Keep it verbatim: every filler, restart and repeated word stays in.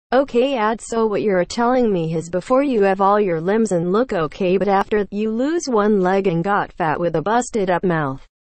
Okay, ad, so what you're telling me is before you have all your limbs and look okay, but after you lose one leg and got fat with a busted up mouth,